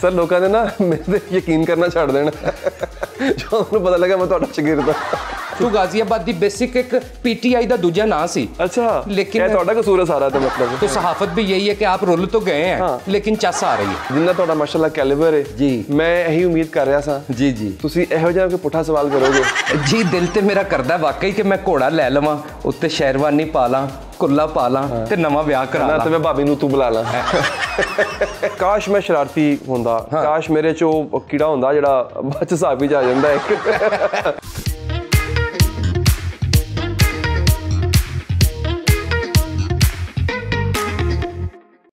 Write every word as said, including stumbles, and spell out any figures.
Sir लोगों ने ना मेरे ते यकीन करना छड़ देना जो उन्हें पता लगा मैं तुहाडा शागिर्द हां। तू गाजियाबाद दी बेसिक एक पीटीआई दा दूजा नाम सी। अच्छा लेकिन ये तुहाडा कसूर है सारा तो मतलब तो सहाफत भी यही है कि आप रुल तो गए हैं हाँ। लेकिन चस आ रही है जिन्ना तुहाडा माशाल्लाह कैलिबर है जी मैं यही उम्मीद कर रहा सा जी जी तुसी इहो जिहा कोई पुठा सवाल करोगे जी दिल ते मेरा करदा वाकई कि मैं घोड़ा ले लवां उत्ते शेरवानी पा ला कुल्ला पा ला ते नवा ब्याह करा ला ते मैं भाभी नूं तू बुला ला काश मैं शरारती होंदा काश मेरे चो कीड़ा होंदा जेड़ा बच हिसाब ही जा जांदा है